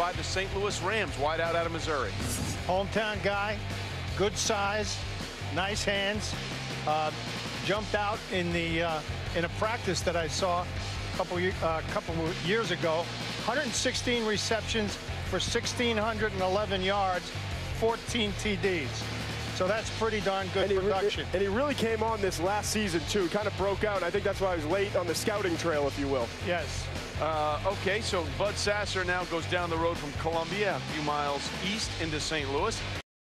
by the St. Louis Rams, wide out of Missouri. Hometown guy, good size, nice hands. Jumped out in a practice that I saw a couple years ago. 116 receptions for 1,611 yards, 14 TDs. So that's pretty darn good production. And he really came on this last season, too. Kind of broke out. I think that's why he was late on the scouting trail, if you will. Yes. Okay, so Bud Sasser now goes down the road from Columbia, a few miles east into St. Louis.